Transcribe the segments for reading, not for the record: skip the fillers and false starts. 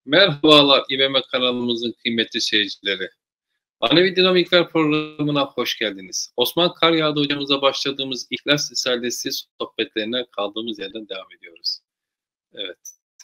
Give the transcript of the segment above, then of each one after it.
Merhabalar İBM kanalımızın kıymetli seyircileri. Manevi Dinamikler programına hoş geldiniz. Osman Karyağdı hocamıza başladığımız İhlas Risalesi sohbetlerine kaldığımız yerden devam ediyoruz. Evet.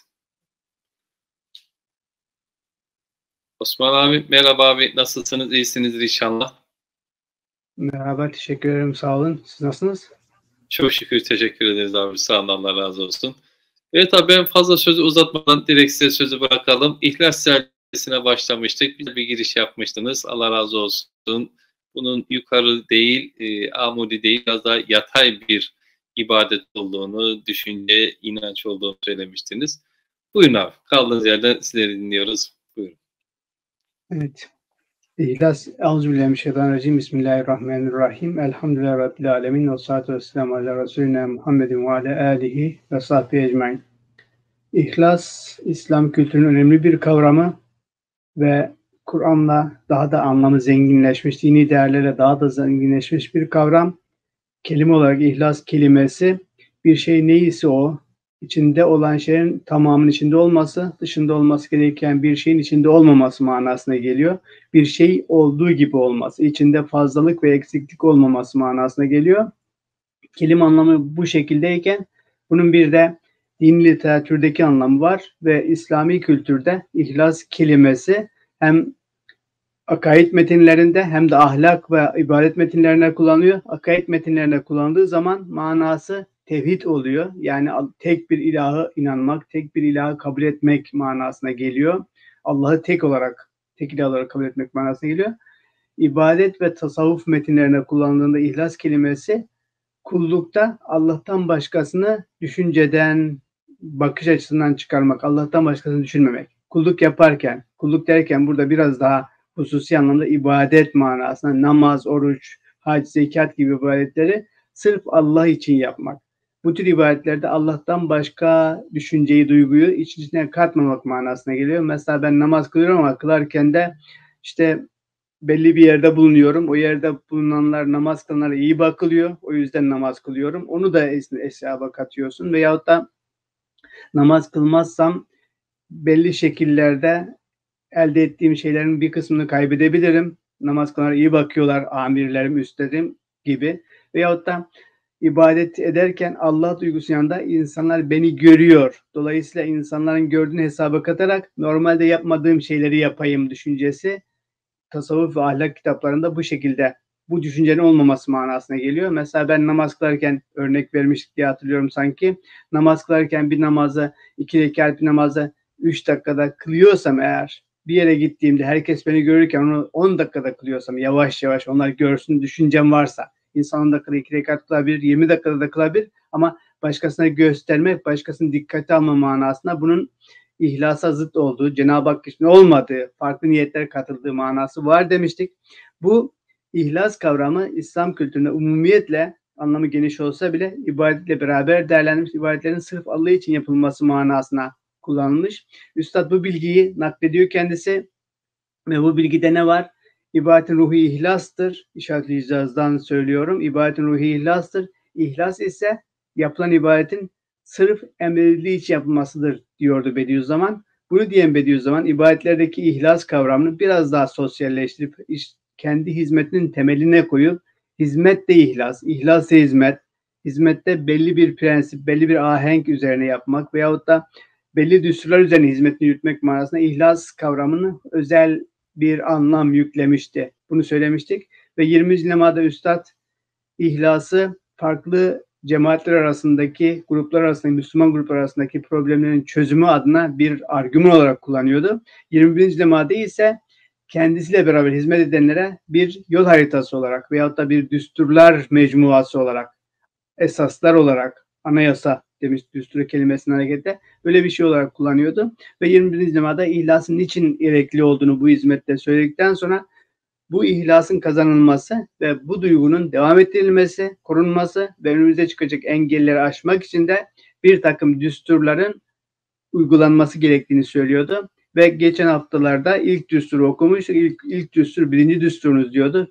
Osman abi, merhaba abi. Nasılsınız? İyisinizdir inşallah. Merhaba, teşekkür ederim. Sağ olun. Siz nasılsınız? Çok şükür teşekkür ederiz abi. Sağ olun, Allah razı olsun. Evet abi, ben fazla sözü uzatmadan direkt size sözü bırakalım. İhlas Risalesi'ne başlamıştık. Bir giriş yapmıştınız. Allah razı olsun. Bunun yukarı değil, amudi değil, biraz daha yatay bir ibadet olduğunu, düşünce, inanç olduğunu söylemiştiniz. Buyurun abi. Kaldığınız yerden sizleri dinliyoruz. Buyurun. Evet. İhlas, Euzubillahimineşşeytanirracim. Bismillahirrahmanirrahim. Elhamdülillahi Rabbil alemin. Ve salatu vesselamu ala Resulina Muhammedin ve ala alihi ve sahbihi ecmain. İhlas, İslam kültürünün önemli bir kavramı ve Kur'an'la daha da anlamı zenginleşmiş, dini değerlerle daha da zenginleşmiş bir kavram. Kelime olarak ihlas kelimesi bir şey neyse o, içinde olan şeyin tamamının içinde olması, dışında olması gereken bir şeyin içinde olmaması manasına geliyor. Bir şey olduğu gibi olması, içinde fazlalık ve eksiklik olmaması manasına geliyor. Kelime anlamı bu şekildeyken bunun bir de dini literatürdeki anlamı var ve İslami kültürde ihlas kelimesi hem akaid metinlerinde hem de ahlak ve ibadet metinlerine kullanılıyor. Akaid metinlerine kullanıldığı zaman manası tevhid oluyor. Yani tek bir ilaha inanmak, tek bir ilahı kabul etmek manasına geliyor. Allah'ı tek ilah olarak kabul etmek manasına geliyor. İbadet ve tasavvuf metinlerine kullanıldığında ihlas kelimesi kullukta Allah'tan başkasını düşünceden, bakış açısından çıkarmak, Allah'tan başkasını düşünmemek. Kulluk yaparken, kulluk derken burada biraz daha hususi anlamda ibadet manasında namaz, oruç, hac, zekat gibi ibadetleri sırf Allah için yapmak. Bu tür ibadetlerde Allah'tan başka düşünceyi, duyguyu içine katmamak manasına geliyor. Mesela ben namaz kılıyorum ama kılarken de işte belli bir yerde bulunuyorum. O yerde bulunanlar, namaz kılanlara iyi bakılıyor. O yüzden namaz kılıyorum. Onu da hesaba katıyorsun. Veyahut da namaz kılmazsam belli şekillerde elde ettiğim şeylerin bir kısmını kaybedebilirim. Namaz kılanlara iyi bakıyorlar, amirlerim, üstlerim gibi. Veyahut da ibadet ederken Allah duygusu yanında insanlar beni görüyor. Dolayısıyla insanların gördüğünü hesaba katarak normalde yapmadığım şeyleri yapayım düşüncesi tasavvuf ve ahlak kitaplarında bu şekilde bu düşüncenin olmaması manasına geliyor. Mesela ben namaz kılarken örnek vermiştik diye hatırlıyorum sanki. Namaz kılarken bir namazı 2 rekat bir namazı 3 dakikada kılıyorsam eğer bir yere gittiğimde herkes beni görürken onu 10 dakikada kılıyorsam yavaş yavaş onlar görsün düşüncem varsa insan 10 dakikada 2 rekat kılabilir, 20 dakikada da kılabilir ama başkasına göstermek, başkasının dikkate alma manasında bunun ihlasa zıt olduğu, Cenab-ı Hak için olmadığı, farklı niyetler katıldığı manası var demiştik. Bu ihlas kavramı İslam kültüründe umumiyetle anlamı geniş olsa bile ibadetle beraber değerlendirilmiş, ibadetlerin sırf Allah için yapılması manasına kullanılmış. Üstad bu bilgiyi naklediyor kendisi ve bu bilgide ne var? İbadetin ruhu ihlastır. İşaretli icazdan söylüyorum. İbadetin ruhu ihlastır. İhlas ise yapılan ibadetin sırf emredildiği için yapılmasıdır diyordu Bediüzzaman. Bunu diyen Bediüzzaman ibadetlerdeki ihlas kavramını biraz daha sosyalleştirip kendi hizmetinin temeline koyup hizmet de ihlas, ihlas de hizmet, hizmette belli bir prensip, belli bir ahenk üzerine yapmak veyahut da belli düsturlar üzerine hizmetini yürütmek manasında ihlas kavramını özel bir anlam yüklemişti. Bunu söylemiştik ve 20. lemada Üstad ihlası farklı cemaatler arasındaki, gruplar arasındaki, Müslüman gruplar arasındaki problemlerin çözümü adına bir argüman olarak kullanıyordu. 21. lemada ise kendisiyle beraber hizmet edenlere bir yol haritası olarak veyahut da bir düsturlar mecmuası olarak, esaslar olarak, anayasa demiş düstur kelimesinden hareketle böyle bir şey olarak kullanıyordu. Ve 21. lemada ihlasın niçin gerekli olduğunu bu hizmette söyledikten sonra bu ihlasın kazanılması ve bu duygunun devam ettirilmesi, korunması ve önümüze çıkacak engelleri aşmak için de bir takım düsturların uygulanması gerektiğini söylüyordu. Ve geçen haftalarda ilk düsturu okumuştuk. İlk düstur birinci düsturunuz diyordu.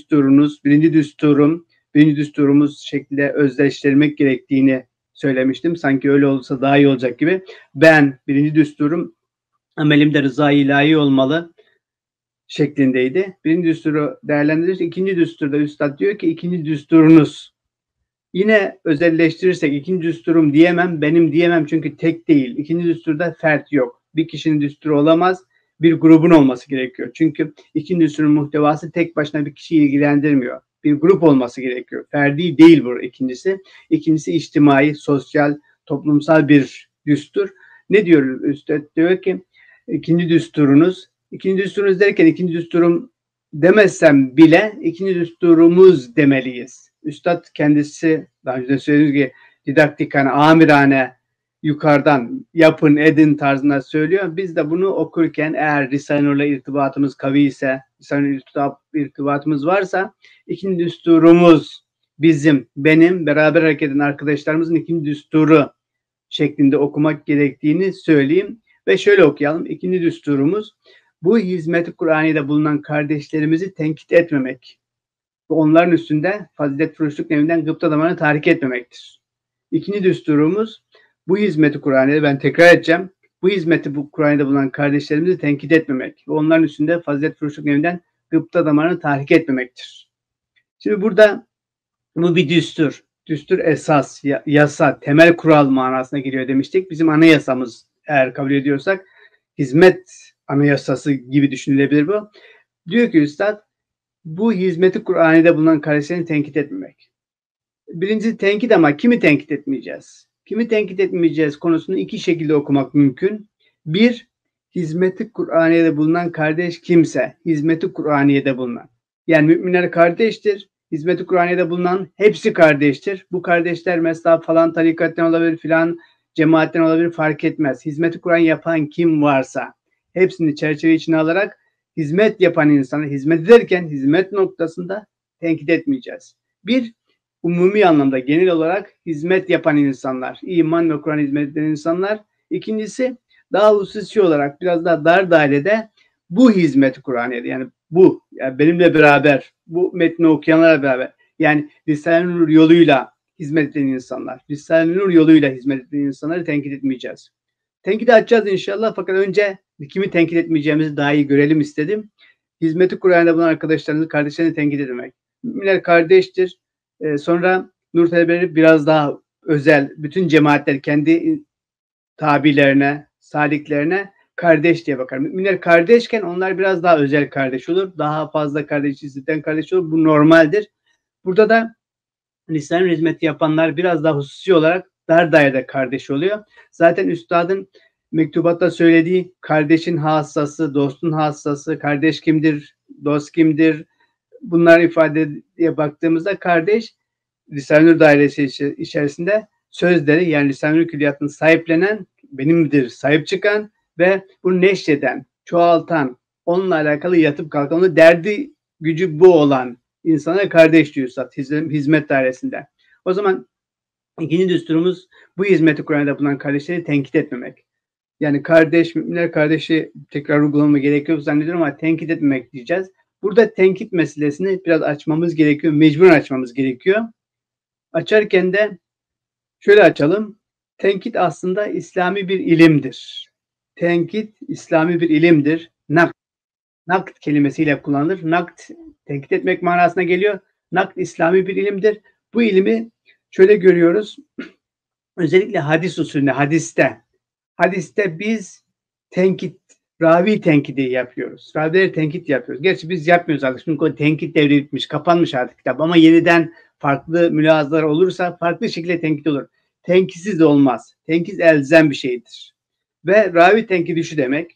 Birinci düsturumuz şekilde özdeşleştirmek gerektiğini söylemiştim. Sanki öyle olsa daha iyi olacak gibi. Ben birinci düsturum Amelim de rıza-i ilahi olmalı şeklindeydi. Birinci düsturu değerlendirirse ikinci düsturda üstad diyor ki ikinci düsturunuz. Yine özelleştirirsek ikinci düsturum diyemem, benim diyemem çünkü tek değil. İkinci düsturda fert yok. Bir kişinin düsturu olamaz, bir grubun olması gerekiyor. Çünkü ikinci düsturun muhtevası tek başına bir kişiyi ilgilendirmiyor. Bir grup olması gerekiyor. Ferdi değil bu ikincisi. İkincisi içtimai, sosyal, toplumsal bir düstur. Ne diyor üstad? Diyor ki ikinci düsturunuz derken ikinci düsturum demezsem bile ikinci düsturumuz demeliyiz. Üstad kendisi daha önce de söylediğim gibi didaktikan, amirane yukarıdan yapın edin tarzında söylüyor. Biz de bunu okurken eğer Risale-i Nur'la irtibatımız kavi ise, Risale-i Nur'la irtibatımız varsa ikinci düsturumuz benim beraber hareket eden arkadaşlarımızın ikinci düsturu şeklinde okumak gerektiğini söyleyeyim. Ve şöyle okuyalım. İkinci düsturumuz bu hizmet-i Kur'an'da bulunan kardeşlerimizi tenkit etmemek ve onların üstünde fazilet-furuşluk nevinden gıpta damarını tahrik etmemektir. İkinci düsturumuz bu hizmet-i Kur'an'da ben tekrar edeceğim. Bu hizmeti bu Kur'an'da bulunan kardeşlerimizi tenkit etmemek ve onların üstünde fazilet-furuşluk nevinden gıpta damarını tahrik etmemektir. Şimdi burada bu bir düstur. Düstur esas, yasa, temel kural manasına giriyor demiştik. Bizim anayasamız eğer kabul ediyorsak hizmet anayasası gibi düşünülebilir bu. Diyor ki üstad bu hizmeti Kur'an'da bulunan kardeşlerini tenkit etmemek. Birincisi tenkit ama kimi tenkit etmeyeceğiz? Kimi tenkit etmeyeceğiz konusunu iki şekilde okumak mümkün. Bir, hizmeti Kur'an'da bulunan kardeş kimse, hizmeti Kur'an'da bulunan. Yani müminler kardeştir. Hizmet-i Kur'an'da bulunan hepsi kardeştir. Bu kardeşler mesela falan tarikatten olabilir, filan cemaatten olabilir fark etmez. Hizmet-i Kur'an yapan kim varsa hepsini çerçeve içine alarak hizmet yapan insanı hizmet ederken hizmet noktasında tenkit etmeyeceğiz. Bir, umumi anlamda genel olarak hizmet yapan insanlar, iman ve Kur'an hizmet eden insanlar. İkincisi daha hususi olarak biraz daha dar dairede bu hizmet-i Kur'an'da yani bu yani benimle beraber bu metni okuyanlarla beraber yani Risale-i Nur yoluyla hizmet eden insanlar, Risale-i Nur yoluyla hizmet eden insanları tenkit etmeyeceğiz. Tenkit edeceğiz inşallah fakat önce kimi tenkit etmeyeceğimizi daha iyi görelim istedim. Hizmeti Kur'an'da bulunan arkadaşlarınızı, kardeşlerini tenkit etmek. Müminler kardeştir. Sonra Nur talebeleri biraz daha özel, bütün cemaatler kendi tabilerine, saliklerine kardeş diye bakar. Müminler kardeşken onlar biraz daha özel kardeş olur. Daha fazla kardeş hizmetten kardeş olur. Bu normaldir. Burada da Risale-i hizmeti yapanlar biraz daha hususi olarak dar dairede kardeş oluyor. Zaten üstadın mektubatta söylediği kardeşin hassası, dostun hassası, kardeş kimdir, dost kimdir? Bunlar ifadeye baktığımızda kardeş Risale-i Nur dairesi içerisinde sözleri yani Risale-i Nur külliyatını sahiplenen, benimdir, sahip çıkan ve bunu neşreden, çoğaltan, onunla alakalı yatıp kalkan, onun derdi gücü bu olan insana kardeş diyor Üstad hizmet dairesinde. O zaman ikinci düsturumuz bu hizmeti Kur'an'da bulunan kardeşleri tenkit etmemek. Yani kardeş, müminler kardeşi tekrar uygulama gerekiyor zannediyorum ama tenkit etmemek diyeceğiz. Burada tenkit meselesini biraz açmamız gerekiyor, mecbur açmamız gerekiyor. Açarken de şöyle açalım. Tenkit aslında İslami bir ilimdir. Tenkit İslami bir ilimdir. Nakt kelimesiyle kullanılır. Nakt tenkit etmek manasına geliyor. Nakt İslami bir ilimdir. Bu ilimi şöyle görüyoruz. Özellikle hadis usulünde, hadiste biz ravi tenkidi yapıyoruz. Ravileri tenkit yapıyoruz. Gerçi biz yapmıyoruz artık. Çünkü o tenkit devri bitmiş, kapanmış artık kitap. Ama yeniden farklı mülahazalar olursa farklı şekilde tenkit olur. Tenkitsiz de olmaz. Tenkit elzem bir şeydir. Ve ravi tenkidi şu demek.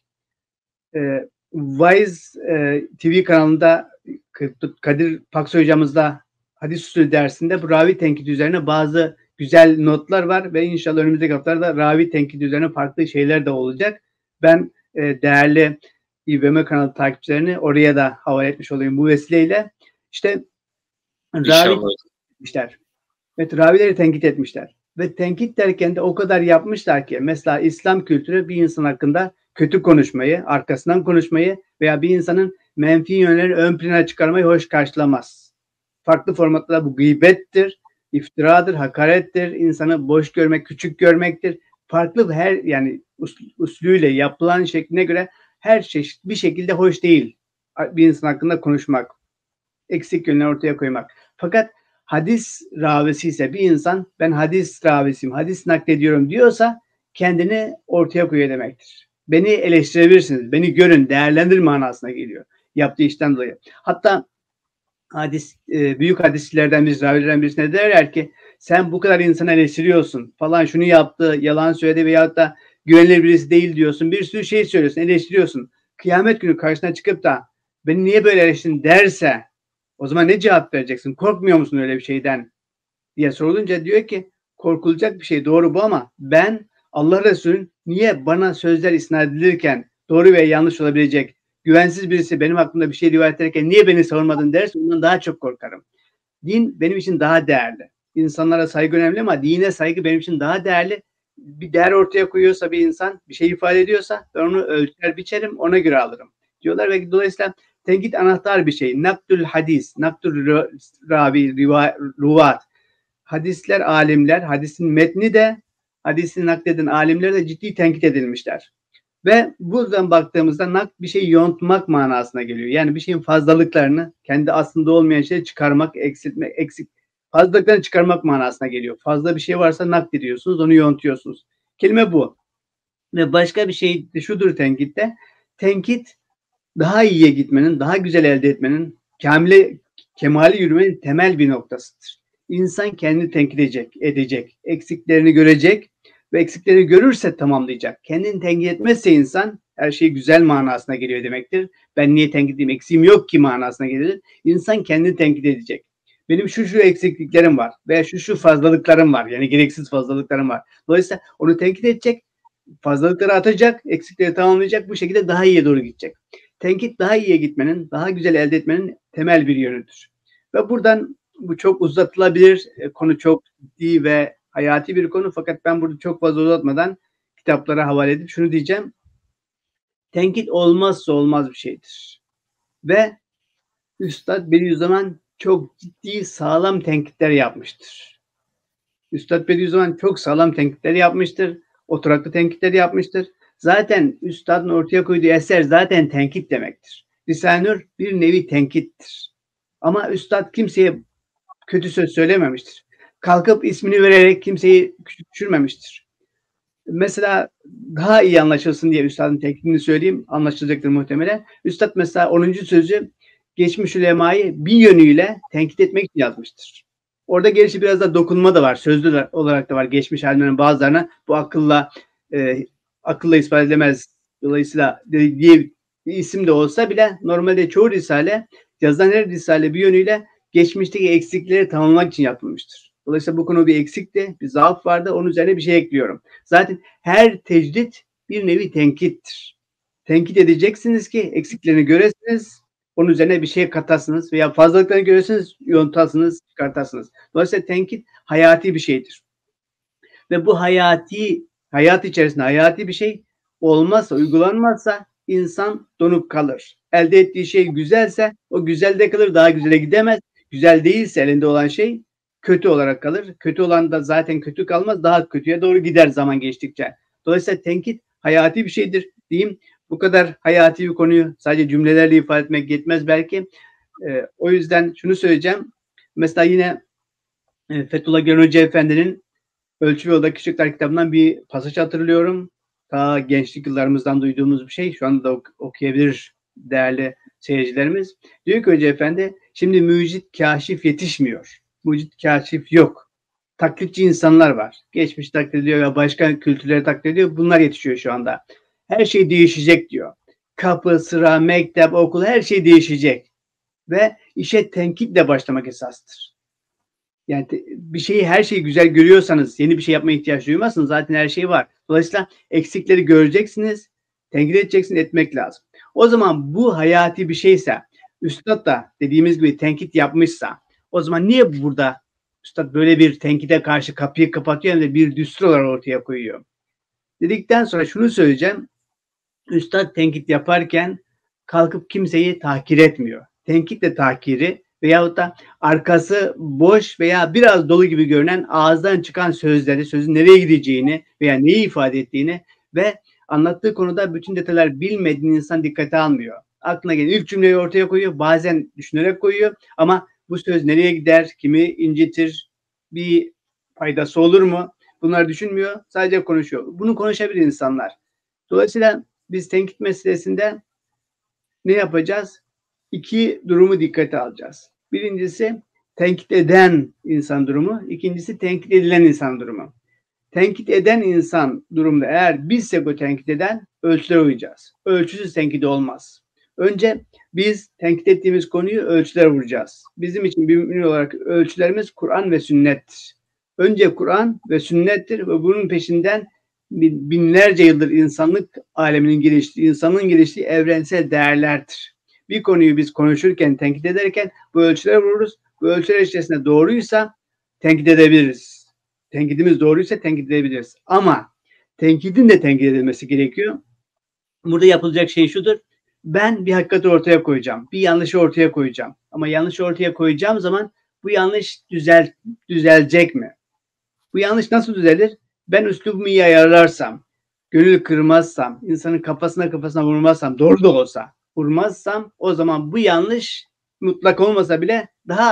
Wise TV kanalında Kadir Paksoy hocamızda hadis usulü dersinde bu ravi tenkidi üzerine bazı güzel notlar var ve inşallah önümüzdeki haftalarda ravi tenkidi üzerine farklı şeyler de olacak. Ben değerli İBM kanalı takipçilerini oraya da havale etmiş olayım bu vesileyle. İşte ravi etmişler. Evet, ravileri tenkit etmişler. Ve tenkit derken de o kadar yapmışlar ki mesela İslam kültürü bir insan hakkında kötü konuşmayı, arkasından konuşmayı veya bir insanın menfi yönlerini ön plana çıkarmayı hoş karşılamaz. Farklı formatlarda bu gıybettir, iftiradır, hakarettir, insanı boş görmek, küçük görmektir. farklı yani usulüyle yapılan şekline göre her çeşit bir şekilde hoş değil. Bir insan hakkında konuşmak, eksik yönleri ortaya koymak. Fakat hadis ravisi ise bir insan ben hadis ravisiyim, hadis naklediyorum diyorsa kendini ortaya koyuyor demektir. Beni eleştirebilirsiniz, beni görün, değerlendirin manasına geliyor. Yaptığı işten dolayı. Hatta büyük hadisçilerden birisi, ravilerden birisine derler ki sen bu kadar insanı eleştiriyorsun falan şunu yaptı, yalan söyledi veyahut da güvenilir birisi değil diyorsun. Bir sürü şey söylüyorsun, eleştiriyorsun. Kıyamet günü karşına çıkıp da beni niye böyle eleştirdin derse o zaman ne cevap vereceksin? Korkmuyor musun öyle bir şeyden diye sorulunca diyor ki korkulacak bir şey doğru bu ama ben Allah Resulü'nün niye bana sözler isnat edilirken doğru veya yanlış olabilecek güvensiz birisi benim hakkımda bir şey rivayet ederken niye beni savunmadın derse ondan daha çok korkarım. Din benim için daha değerli. İnsanlara saygı önemli ama dine saygı benim için daha değerli. Bir değer ortaya koyuyorsa bir insan, bir şey ifade ediyorsa ben onu ölçer biçerim, ona göre alırım diyorlar ve dolayısıyla tenkit anahtar bir şey. Nakdül hadis, nakdül ravi, ruvat. Hadisler, alimler, hadisin metni de, hadisini nakleden alimler de ciddi tenkit edilmişler. Ve buradan baktığımızda bir şeyi yontmak manasına geliyor. Yani bir şeyin fazlalıklarını kendi aslında olmayan şeyi çıkarmak, eksiltmek, fazlalıklarını çıkarmak manasına geliyor. Fazla bir şey varsa naklediyorsunuz, onu yontuyorsunuz. Kelime bu. Ve başka bir şey de şudur tenkitte. Tenkit daha iyiye gitmenin, daha güzel elde etmenin, kemali yürümenin temel bir noktasıdır. İnsan kendini tenkit edecek, eksiklerini görecek ve eksiklerini görürse tamamlayacak. Kendini tenkit etmezse insan her şey güzel manasına geliyor demektir. Ben niye tenkit edeyim, eksiğim yok ki manasına gelir. İnsan kendini tenkit edecek. Benim şu eksikliklerim var veya şu fazlalıklarım var. Yani gereksiz fazlalıklarım var. Dolayısıyla onu tenkit edecek, fazlalıkları atacak, eksikleri tamamlayacak, bu şekilde daha iyiye doğru gidecek. Tenkit daha iyiye gitmenin, daha güzel elde etmenin temel bir yönüdür. Ve buradan bu çok uzatılabilir. Konu çok ciddi ve hayati bir konu fakat ben burada çok fazla uzatmadan kitaplara havale edip şunu diyeceğim. Tenkit olmazsa olmaz bir şeydir. Ve Üstad Bediüzzaman çok ciddi sağlam tenkitler yapmıştır. Üstad Bediüzzaman çok sağlam tenkitler yapmıştır. Oturaklı tenkitler yapmıştır. Zaten Üstad'ın ortaya koyduğu eser zaten tenkit demektir. Risale-i Nur bir nevi tenkittir. Ama Üstad kimseye kötü söz söylememiştir. Kalkıp ismini vererek kimseyi küçük düşürmemiştir. Mesela daha iyi anlaşılsın diye Üstad'ın tenkitini söyleyeyim. Anlaşılacaktır muhtemelen. Üstad mesela 10. sözü geçmiş ulemayı bir yönüyle tenkit etmek için yazmıştır. Orada gerçi biraz da dokunma da var. Sözlü olarak da var. Geçmiş alimlerin bazılarına bu akılla ispat edilemez. Dolayısıyla diye bir isim de olsa bile normalde çoğu risale, yazılan her risale bir yönüyle geçmişteki eksikleri tamamlamak için yapılmıştır. Dolayısıyla bu konu bir eksikti, bir zaaf vardı. Onun üzerine bir şey ekliyorum. Zaten her tecdit bir nevi tenkittir. Tenkit edeceksiniz ki eksiklerini göresiniz, onun üzerine bir şey katasınız veya fazlalıklarını görürsünüz, yontasınız, çıkartasınız. Dolayısıyla tenkit hayati bir şeydir. Ve bu hayat içerisinde hayati bir şey olmazsa, uygulanmazsa insan donup kalır. Elde ettiği şey güzelse o güzelde kalır, daha güzele gidemez. Güzel değilse elinde olan şey kötü olarak kalır. Kötü olan da zaten kötü kalmaz, daha kötüye doğru gider zaman geçtikçe. Dolayısıyla tenkit hayati bir şeydir diyeyim. Bu kadar hayati bir konuyu sadece cümlelerle ifade etmek yetmez belki. O yüzden şunu söyleyeceğim. Mesela yine Fethullah Gülen Hoca Efendi'nin Ölçü ve Yolda Küçükler kitabından bir pasaj hatırlıyorum. Ta gençlik yıllarımızdan duyduğumuz bir şey. Şu anda da okuyabilir değerli seyircilerimiz. Diyor ki Hoca Efendi, şimdi mucit kaşif yetişmiyor. Mucit kaşif yok. Taklitçi insanlar var. Geçmiş taklit ediyor ve başka kültürleri taklit ediyor. Bunlar yetişiyor şu anda. Her şey değişecek diyor. Kapı, sıra, mektep, okul her şey değişecek. Ve işe tenkitle başlamak esastır. Yani bir şeyi, her şeyi güzel görüyorsanız yeni bir şey yapmaya ihtiyaç duymazsınız. Zaten her şey var. Dolayısıyla eksikleri göreceksiniz, tenkit edeceksiniz, etmek lazım. O zaman bu hayati bir şeyse, Üstad da dediğimiz gibi tenkit yapmışsa, o zaman niye burada Üstad böyle bir tenkite karşı kapıyı kapatıyor ve bir düstur olarak ortaya koyuyor? Dedikten sonra şunu söyleyeceğim. Üstad tenkit yaparken kalkıp kimseyi tahkir etmiyor. Tenkitle tahkiri veyahut da arkası boş veya biraz dolu gibi görünen ağızdan çıkan sözleri, sözün nereye gideceğini veya neyi ifade ettiğini ve anlattığı konuda bütün detaylar bilmediğini insan dikkate almıyor. Aklına gelen ilk cümleyi ortaya koyuyor, bazen düşünerek koyuyor ama bu söz nereye gider, kimi incitir, bir faydası olur mu? Bunlar düşünmüyor, sadece konuşuyor. Bunu konuşabilir insanlar. Dolayısıyla biz tenkit meselesinde ne yapacağız? İki durumu dikkate alacağız. Birincisi tenkit eden insan durumu, ikincisi tenkit edilen insan durumu. Tenkit eden insan durumunda eğer bizsek o tenkit eden ölçülere uyacağız. Ölçüsüz tenkit olmaz. Önce biz tenkit ettiğimiz konuyu ölçülere vuracağız. Bizim için bir mümin olarak ölçülerimiz Kur'an ve sünnettir. Önce Kur'an ve sünnettir ve bunun peşinden binlerce yıldır insanlık aleminin geliştiği, insanın geliştiği evrensel değerlerdir. Bir konuyu biz konuşurken, tenkit ederken bu ölçülere vururuz. Bu ölçüler içerisinde doğruysa tenkit edebiliriz. Tenkidimiz doğruysa tenkit edebiliriz. Ama tenkidin de tenkit edilmesi gerekiyor. Burada yapılacak şey şudur. Ben bir hakikati ortaya koyacağım. Bir yanlışı ortaya koyacağım. Ama yanlışı ortaya koyacağım zaman bu yanlış düzelecek mi? Bu yanlış nasıl düzelir? Ben üslubumu iyi ayarlarsam, gönül kırmazsam, insanın kafasına vurmazsam, doğru da olsa vurmazsam o zaman bu yanlış mutlak olmasa bile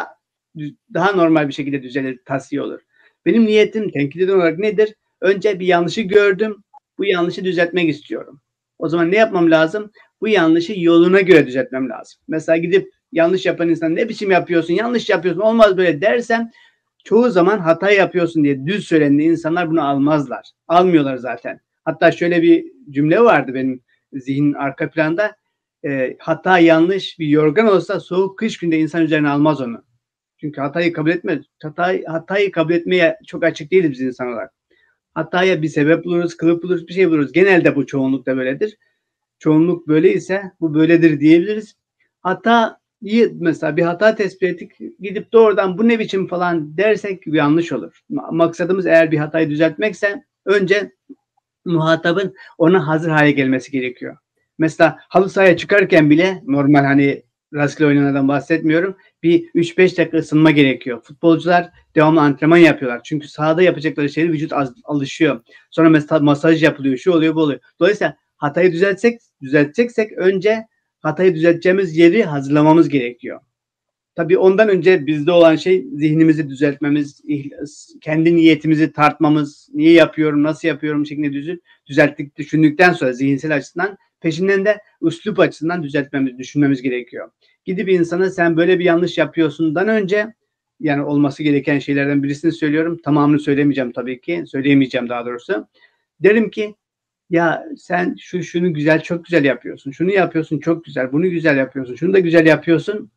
daha normal bir şekilde düzelir, tasfiye olur. Benim niyetim tenkit eden olarak nedir? Önce bir yanlışı gördüm. Bu yanlışı düzeltmek istiyorum. O zaman ne yapmam lazım? Bu yanlışı yoluna göre düzeltmem lazım. Mesela gidip yanlış yapan insan ne biçim yapıyorsun, yanlış yapıyorsun, olmaz böyle dersem çoğu zaman hata yapıyorsun diye düz söylendiği insanlar bunu almazlar. Almıyorlar zaten. Hatta şöyle bir cümle vardı benim zihnin arka planda. Hata yanlış bir yorgan olsa soğuk kış günde insan üzerine almaz onu. Çünkü hatayı kabul etmez. Hatayı kabul etmeye çok açık değiliz biz insan olarak. Hataya bir sebep buluruz, kılıf buluruz, bir şey buluruz. Genelde bu çoğunlukta böyledir. Çoğunluk böyleyse bu böyledir diyebiliriz. Mesela bir hata tespit ettik, gidip doğrudan bu ne biçim falan dersek yanlış olur. Maksadımız eğer bir hatayı düzeltmekse önce muhatabın ona hazır hale gelmesi gerekiyor. Mesela halı sahaya çıkarken bile normal hani rastgele oynanan bahsetmiyorum. Bir 3-5 dakika ısınma gerekiyor. Futbolcular devamlı antrenman yapıyorlar. Çünkü sahada yapacakları şeyleri vücut alışıyor. Sonra mesela masaj yapılıyor, şu oluyor, bu oluyor. Dolayısıyla hatayı düzelteceksek önce hatayı düzelteceğimiz yeri hazırlamamız gerekiyor. Tabii ondan önce bizde olan şey zihnimizi düzeltmemiz, kendi niyetimizi tartmamız, niye yapıyorum, nasıl yapıyorum şeklinde düşündükten sonra zihinsel açıdan peşinden de üslup açısından düşünmemiz gerekiyor. Gidip insana sen böyle bir yanlış yapıyorsundan önce yani olması gereken şeylerden birisini söylüyorum. Tamamını söylemeyeceğim tabii ki. Söyleyemeyeceğim daha doğrusu. Derim ki ya sen şunu çok güzel yapıyorsun. Şunu yapıyorsun çok güzel. Bunu güzel yapıyorsun. Şunu da güzel yapıyorsun.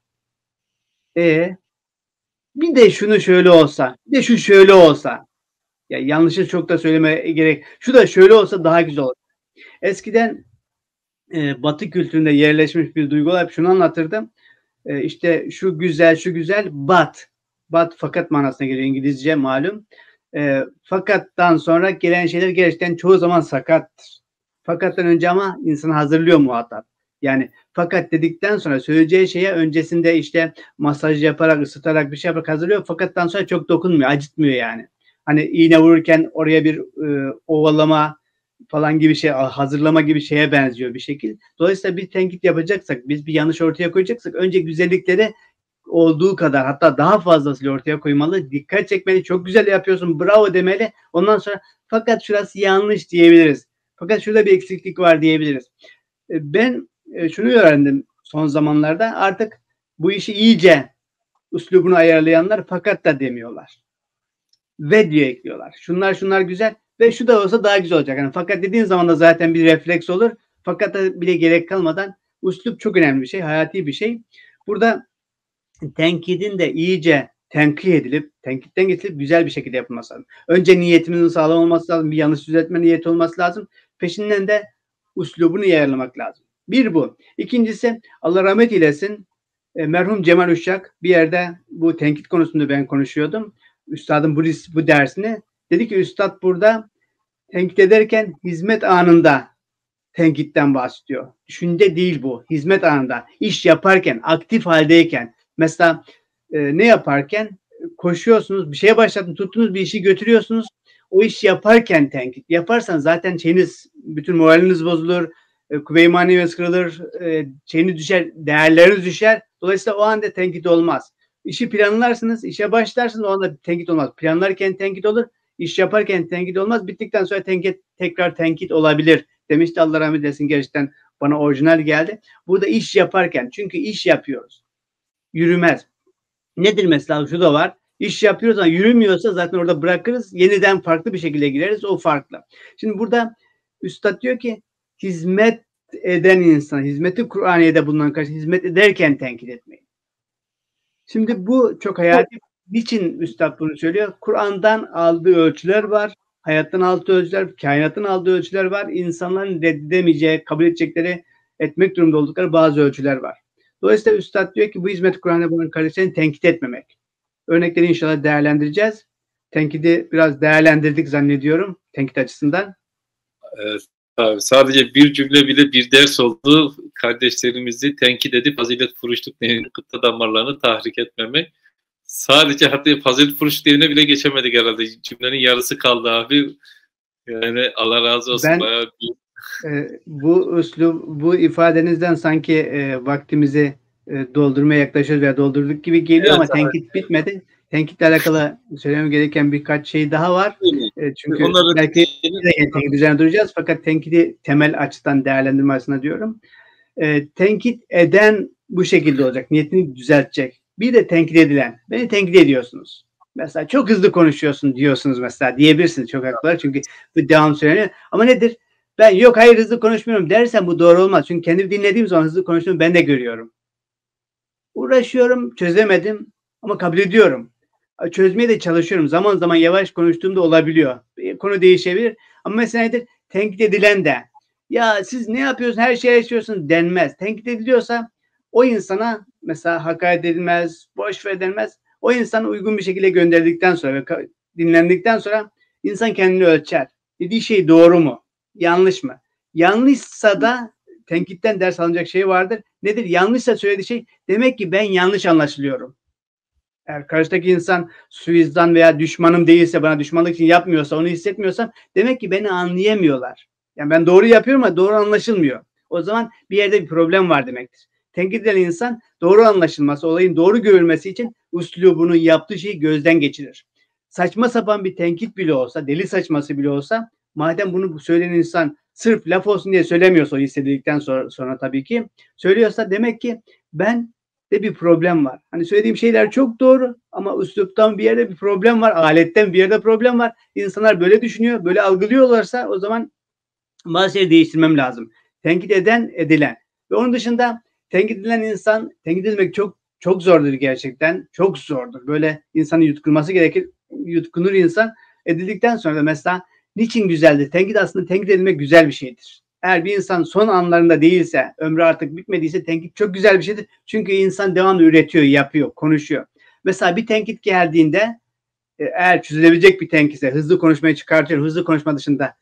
Bir de şunu şöyle olsa. Bir de şu şöyle olsa. Ya yanlışı çok da söylemeye gerek. Şu da şöyle olsa daha güzel olur. Eskiden Batı kültüründe yerleşmiş bir duygu olarak şunu anlatırdım. İşte şu güzel, but fakat manasına geliyor İngilizce malum. Fakattan sonra gelen şeyler gerçekten çoğu zaman sakattır. Fakattan önce ama insanı hazırlıyor muhatap. Yani fakat dedikten sonra söyleyeceği şeye öncesinde işte masaj yaparak, ısıtarak bir şey yaparak hazırlıyor. Fakattan sonra çok dokunmuyor, acıtmıyor yani. Hani iğne vururken oraya bir ovalama falan gibi şey, hazırlama gibi şeye benziyor bir şekil. Dolayısıyla bir tenkit yapacaksak, biz bir yanlış ortaya koyacaksak önce güzellikleri olduğu kadar hatta daha fazlasıyla ortaya koymalı. Dikkat çekmeli. Çok güzel yapıyorsun. Bravo demeli. Ondan sonra fakat şurası yanlış diyebiliriz. Fakat şurada bir eksiklik var diyebiliriz. Ben şunu öğrendim son zamanlarda. Artık bu işi iyice üslubunu ayarlayanlar fakat da demiyorlar. Ve diye ekliyorlar. Şunlar güzel ve şu da olsa daha güzel olacak. Yani fakat dediğin zaman da zaten bir refleks olur. Fakat da bile gerek kalmadan üslup çok önemli bir şey. Hayati bir şey. Burada tenkidin de iyice tenkitten geçilip güzel bir şekilde yapılması lazım. Önce niyetimizin sağlam olması lazım. Bir yanlış düzeltme niyeti olması lazım. Peşinden de üslubunu iyi ayarlamak lazım. Bir bu. İkincisi Allah rahmet eylesin. Merhum Cemal Uşak bir yerde bu tenkit konusunda ben konuşuyordum. Üstadım bu dersini. Dedi ki üstad burada tenkit ederken hizmet anında tenkitten bahsediyor. Düşünce değil bu. Hizmet anında. İş yaparken, aktif haldeyken. Mesela ne yaparken koşuyorsunuz, bir şeye başladınız, tuttunuz bir işi götürüyorsunuz. O işi yaparken tenkit yaparsan zaten bütün moraliniz bozulur, kuvve-i maneviyeniz kırılır, şeyiniz düşer, değerleriniz düşer. Dolayısıyla o anda tenkit olmaz. İşi planlarsınız, işe başlarsınız, o anda tenkit olmaz. Planlarken tenkit olur, iş yaparken tenkit olmaz. Bittikten sonra tekrar tenkit olabilir demişti. Allah rahmet eylesin, gerçekten bana orijinal geldi. Burada iş yaparken, çünkü iş yapıyoruz. Yürümez. Nedir mesela? Şu da var. İş yapıyoruz ama yürümüyorsa zaten orada bırakırız. Yeniden farklı bir şekilde gireriz. O farklı. Şimdi burada Üstad diyor ki hizmet eden insan, hizmeti Kur'aniye'de bulunan karşı hizmet ederken tenkit etmeyin. Şimdi bu çok hayati. Niçin Üstad bunu söylüyor? Kur'an'dan aldığı ölçüler var. Hayattan aldığı ölçüler, kainattan aldığı ölçüler var. İnsanların reddedemeyeceği, kabul edecekleri, etmek durumunda oldukları bazı ölçüler var. Dolayısıyla Üstad diyor ki bu hizmet Kur'an'da bulunan kardeşlerini tenkit etmemek. Örnekleri inşallah değerlendireceğiz. Tenkidi biraz değerlendirdik zannediyorum tenkit açısından. Evet, tabii. Sadece bir cümle bile bir ders oldu. Kardeşlerimizi tenkit edip fazilet furuşluk nehrinin kıta damarlarını tahrik etmemek. Sadece hatta fazilet furuşluk nehrine bile geçemedik herhalde. Cümlenin yarısı kaldı abi. Yani Allah razı olsun. Bayağı bu ifadenizden sanki vaktimizi doldurmaya yaklaşıyoruz veya doldurduk gibi geliyor, evet, ama tenkit bitmedi. Tenkitle alakalı söylemem gereken birkaç şey daha var. Çünkü belki tenkit üzerine duracağız, fakat tenkidi temel açıdan değerlendirme açısından diyorum. Tenkit eden bu şekilde olacak. Niyetini düzeltecek. Bir de tenkit edilen. Beni tenkit ediyorsunuz. Mesela çok hızlı konuşuyorsun diyorsunuz mesela. Diyebilirsiniz, çok haklılar. Çünkü bu devam söyleniyor. Ama nedir? Ben yok hayır hızlı konuşmuyorum dersen bu doğru olmaz. Çünkü kendimi dinlediğim zaman hızlı konuştuğumu ben de görüyorum. Uğraşıyorum, çözemedim ama kabul ediyorum. Çözmeye de çalışıyorum. Zaman zaman yavaş konuştuğumda olabiliyor. Konu değişebilir. Ama mesela nedir? Tenkit edilen de ya siz ne yapıyorsunuz, her şeyi yaşıyorsunuz denmez. Tenkit ediliyorsa o insana mesela hakaret edilmez, boş ver denmez. O insan uygun bir şekilde gönderildikten sonra ve dinlendikten sonra insan kendini ölçer. Dediği şey doğru mu? Yanlış mı? Yanlışsa da tenkitten ders alınacak şey vardır. Nedir? Yanlışsa söylediği şey demek ki ben yanlış anlaşılıyorum. Eğer karşıdaki insan suizdan veya düşmanım değilse, bana düşmanlık için yapmıyorsa, onu hissetmiyorsam demek ki beni anlayamıyorlar. Yani ben doğru yapıyorum ama doğru anlaşılmıyor. O zaman bir yerde bir problem var demektir. Tenkit eden insan doğru anlaşılması, olayın doğru görülmesi için üslubunu, yaptığı şeyi gözden geçirir. Saçma sapan bir tenkit bile olsa, deli saçması bile olsa, madem bunu söyleyen insan sırf laf olsun diye söylemiyorsa, o hissedildikten sonra tabii ki söylüyorsa demek ki ben de bir problem var. Hani söylediğim şeyler çok doğru ama üsluptan bir yerde bir problem var, aletten bir yerde problem var. İnsanlar böyle düşünüyor, böyle algılıyorlarsa o zaman bazı şeyleri değiştirmem lazım. Tenkit eden, edilen. Ve onun dışında tenkit edilen insan, tenkit edilmek çok zordur gerçekten. Çok zordur. Böyle insanın yutkunması gerekir. Yutkunur insan. Edildikten sonra da mesela niçin güzeldir? Tenkit edilmek güzel bir şeydir. Eğer bir insan son anlarında değilse, ömrü artık bitmediyse tenkit çok güzel bir şeydir. Çünkü insan devamlı üretiyor, yapıyor, konuşuyor. Mesela bir tenkit geldiğinde eğer çözülebilecek bir tenkitse hızlı konuşmayı çıkartıyor. Hızlı konuşma dışında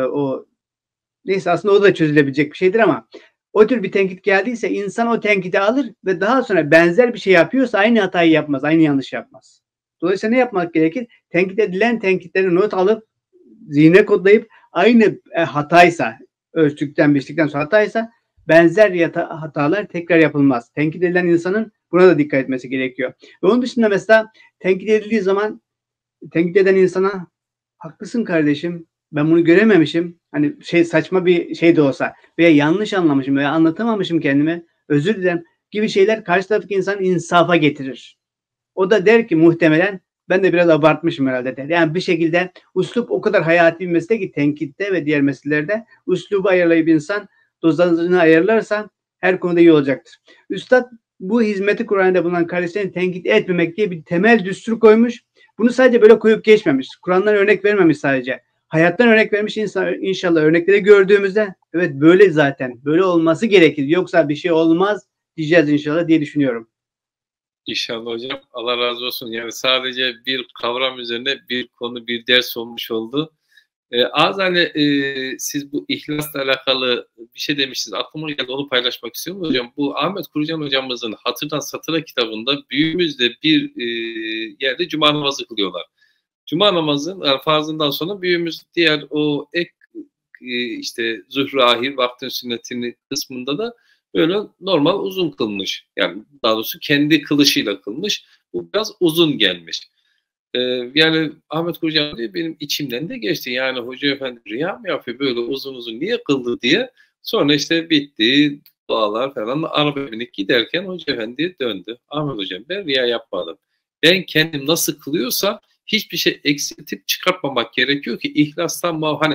neyse aslında o da çözülebilecek bir şeydir ama o tür bir tenkit geldiyse insan o tenkidi alır ve daha sonra benzer bir şey yapıyorsa aynı hatayı yapmaz, aynı yanlış yapmaz. Dolayısıyla ne yapmak gerekir? Tenkit edilen tenkitleri not alıp zihne kodlayıp aynı hataysa, ölçtükten biçtikten sonra hataysa benzer hatalar tekrar yapılmaz. Tenkit edilen insanın buna da dikkat etmesi gerekiyor. Ve onun dışında mesela tenkit edildiği zaman tenkit eden insana haklısın kardeşim, ben bunu görememişim. Hani saçma bir şey de olsa veya yanlış anlamışım veya anlatamamışım kendime, özür dilerim gibi şeyler karşı taraftaki insan insafa getirir. O da der ki muhtemelen ben de biraz abartmışım herhalde der. Yani bir şekilde üslup o kadar hayati bir mesele ki tenkitte ve diğer meselelerde üslubu ayarlayıp insan dozajını ayarlarsa her konuda iyi olacaktır. Üstad bu hizmeti Kur'an'da bulunan kardeşlerini tenkit etmemek diye bir temel düstur koymuş. Bunu sadece böyle koyup geçmemiş. Kur'an'dan örnek vermemiş sadece. Hayattan örnek vermiş, inşallah örnekleri gördüğümüzde evet böyle zaten böyle olması gerekir. Yoksa bir şey olmaz diyeceğiz inşallah diye düşünüyorum. İnşallah hocam. Allah razı olsun. Yani sadece bir kavram üzerine bir konu, bir ders olmuş oldu. Azane siz bu ihlasla alakalı bir şey demiştiniz. Aklıma geldi, onu paylaşmak istiyorum hocam. Bu Ahmet Kurucan hocamızın Hatırdan Satıra kitabında büyüğümüz de bir yerde cuma namazı kılıyorlar. Cuma namazının farzından sonra büyüğümüz diğer o ek işte zuhru ahir vaktin sünnetini kısmında da böyle normal uzun kılmış. Yani daha doğrusu kendi kılışıyla kılmış. Bu biraz uzun gelmiş. Yani Ahmet Kurucan diye benim içimden de geçti. Yani hoca efendi rüya mı yapıyor böyle uzun uzun niye kıldı diye. Sonra işte bitti dualar falan, araba binip giderken hoca efendi döndü. Ahmet hocam ben rüya yapmadım. Ben kendim nasıl kılıyorsa hiçbir şey eksiltip çıkartmamak gerekiyor ki ihlastan hani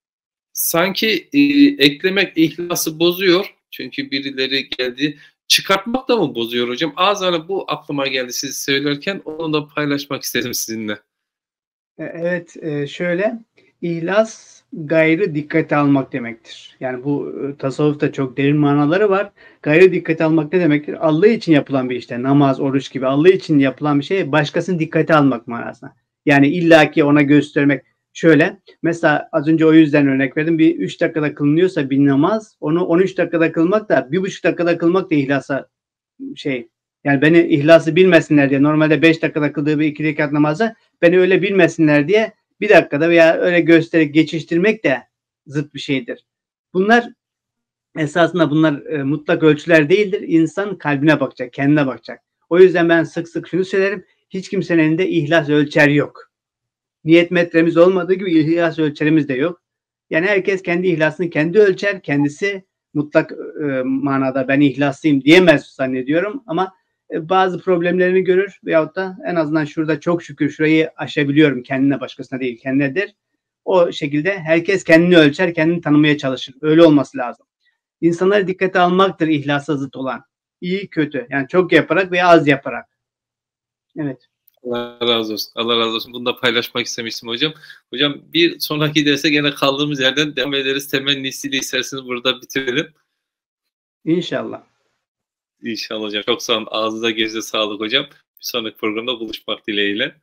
sanki eklemek ihlası bozuyor. Çünkü birileri geldi. Çıkartmak da mı bozuyor hocam? Azane bu aklıma geldi siz söylerken, onu da paylaşmak istedim sizinle. Evet, şöyle, ihlas gayrı dikkate almak demektir. Yani bu tasavvufta çok derin manaları var. Gayrı dikkate almak ne demektir? Allah için yapılan bir işte, namaz, oruç gibi Allah için yapılan bir şey başkasını dikkate almak manasına. Yani illaki ona göstermek. Şöyle, mesela az önce o yüzden örnek verdim. Bir 3 dakikada kılınıyorsa bir namaz, onu 13 dakikada kılmak da 1,5 dakikada kılmak da ihlasa şey. Yani beni ihlası bilmesinler diye normalde 5 dakikada kıldığı bir 2 rekat namazı beni öyle bilmesinler diye bir dakikada veya öyle gösterip geçiştirmek de zıt bir şeydir. Bunlar esasında mutlak ölçüler değildir. İnsan kalbine bakacak, kendine bakacak. O yüzden ben sık sık şunu söylerim. Hiç kimsenin elinde ihlas ölçer yok. Niyet metremiz olmadığı gibi ihlas ölçerimiz de yok. Yani herkes kendi ihlasını kendi ölçer. Kendisi mutlak manada ben ihlaslıyım diyemez zannediyorum. Ama bazı problemlerini görür veyahut da en azından şurada çok şükür şurayı aşabiliyorum, kendine başkasına değil kendine der. O şekilde herkes kendini ölçer, kendini tanımaya çalışır. Öyle olması lazım. İnsanları dikkate almaktır ihlasa zıt olan. İyi kötü. Yani çok yaparak veya az yaparak. Evet. Allah razı olsun. Allah razı olsun. Bunu da paylaşmak istemiştim hocam. Hocam bir sonraki derse gene kaldığımız yerden devam ederiz. Temennisiyle isterseniz burada bitirelim. İnşallah. İnşallah hocam. Çok sağ olun. Ağzınıza gözünüze sağlık hocam. Bir sonraki programda buluşmak dileğiyle.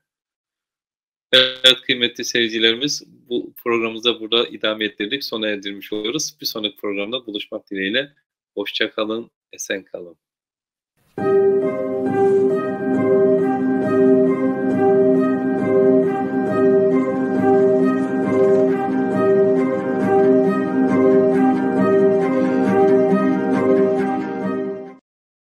Evet kıymetli seyircilerimiz, bu programımıza burada idame ettirdik. Sona erdirmiş oluyoruz. Bir sonraki programda buluşmak dileğiyle. Hoşça kalın, esen kalın.